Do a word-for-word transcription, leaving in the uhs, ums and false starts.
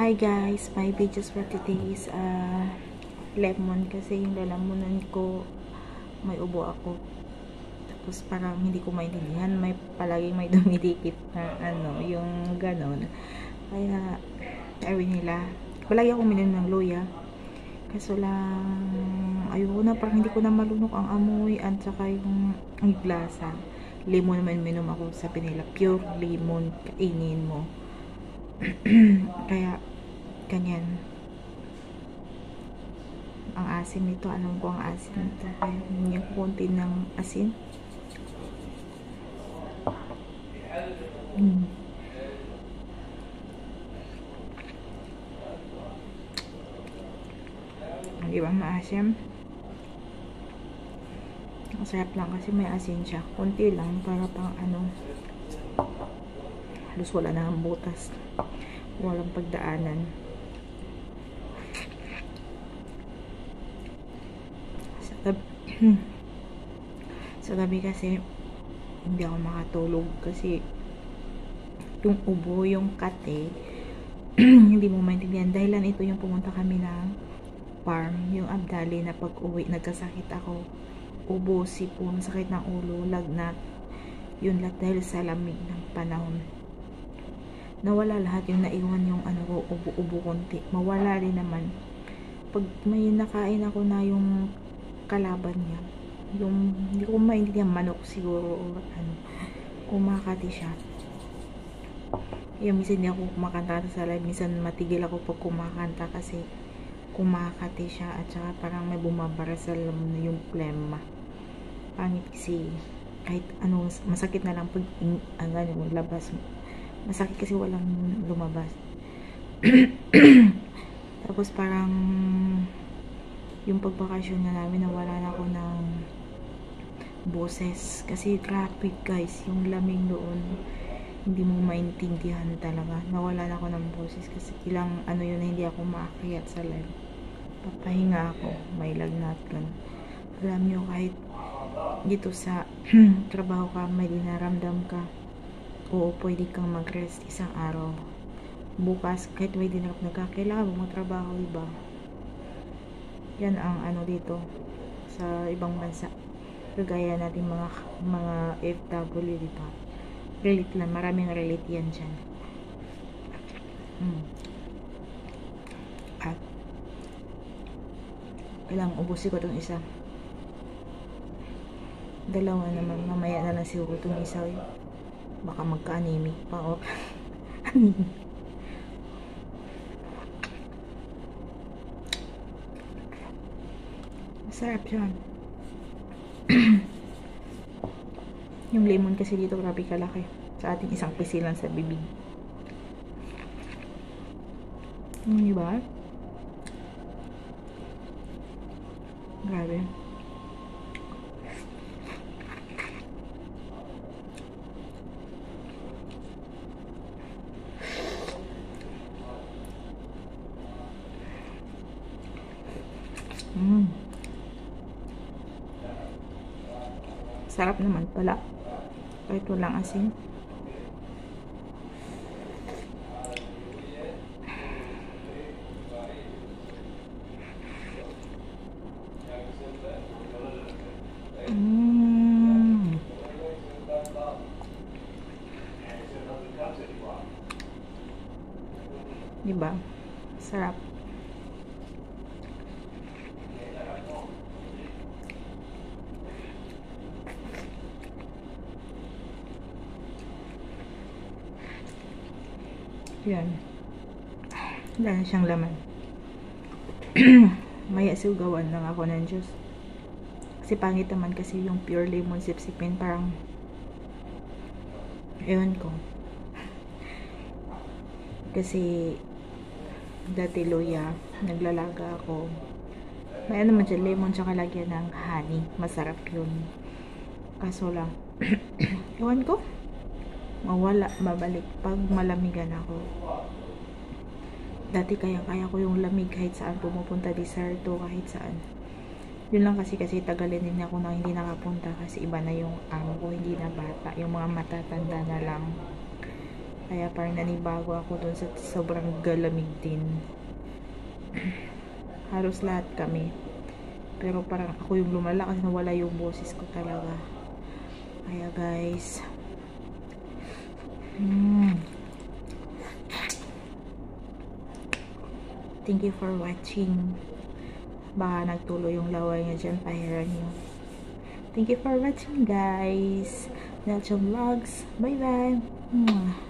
Hi guys, my videos for today is uh, lemon kasi yung lalamunan ko may ubo ako. Tapos parang hindi ko maintindihan, may palaging may dumidikit na ano, yung ganon. Kaya sabi nila, palagi ako uminom ng luya. Kaso lang ayoko na, parang hindi ko na malunok ang amoy at saka yung ang lasa. Lemon naman minom ako, sabi nila pure lemon, kainin mo. Kaya ganyan ang asin nito, alam ko ang asin nito, kaya hindi ko konti ng asin. hmm. Ang ibang maasim, ang sarap lang kasi may asin siya, konti lang, para pang ano, halos wala na ang butas, walang pagdaanan. Sa gabi, sa gabi kasi hindi ako makatulog kasi yung ubo, yung kate, hindi mo maintindihan. Dahilan ito yung pumunta kami ng farm, yung Abdali, na pag uwi nagkasakit ako, ubo, sipon, sakit ng ulo, lagnat, yun lahat dahil sa lamig ng panahon. Nawala lahat, yung naiwan yung ano ko, ubo-ubo konti, mawala rin naman pag may nakain ako na yung kalaban niya, yung hindi ko maintindihan, manok siguro o ano, kumakati siya. Yung minsan hindi ako kumakanta sa live, minsan matigil ako pag kumakanta kasi kumakati siya, at saka parang may bumabara sa laman yung plema. Pangit kasi kahit ano, masakit na lang pag ang ano, labas, masakit kasi walang lumabas. Tapos parang yung pagbakasyon na namin, nawala na ako ng boses kasi traffic guys, yung lamig doon hindi mo maintindihan talaga. Nawala na ako ng boses kasi ilang ano yun na hindi ako maakyat sa live, papahinga ako, may lagnat lang. Alam nyo, kahit dito sa trabaho ka, may dinaramdam ka, oo, pwede kang mag-rest isang araw. Bukas kahit may dinaramdam ka, kailangan mo magtrabaho, diba? Yan ang ano dito sa ibang bansa, kagaya natin mga mga F W, diba? Relate lang, maraming relate yan dyan. hmm. At ilang ubusin ko itong isa, dalawa naman, mamaya na lang siguro itong isa, eh. Baka magka-anemic pa o sarap yan. Yung lemon kasi dito grabe kalaki sa ating isang pisilan sa bibig. Hmm, diba? Grabe. Hmm. Sarap naman pala kahit walang asin. Mm. Diba? Sarap. Yan. Wala na siyang laman. Maya sugawan lang ako ng juice. Kasi pangit naman kasi yung pure lemon sipsipin, parang ewan ko. Kasi dati luya, naglalaga ako. May ano naman dyan, lemon tsaka lagyan ng honey. Masarap yun. Kaso lang, ewan ko, mawala, mabalik pag malamigan ako. Dati kaya-kaya ko yung lamig kahit saan pumupunta, desierto, kahit saan. Yun lang kasi kasi tagalin din ako na hindi nakapunta kasi iba na yung amo ko, hindi na bata, yung mga matatanda na lang. Kaya parang nanibago ako dun sa sobrang galamig din. Halos lahat kami. Pero parang ako yung lumala kasi nawala yung boses ko talaga. Kaya guys, mm, thank you for watching. Baka nagtuloy yung laway nga dyan, pahiran nyo. Thank you for watching guys. Nelson Vlogs. Bye bye.